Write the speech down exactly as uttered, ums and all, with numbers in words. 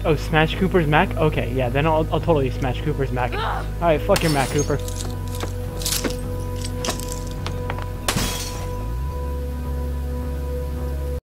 Oh, smash Cooper's Mac? Okay, yeah, then I'll, I'll totally smash Cooper's Mac. Alright, fuck your Mac, Cooper.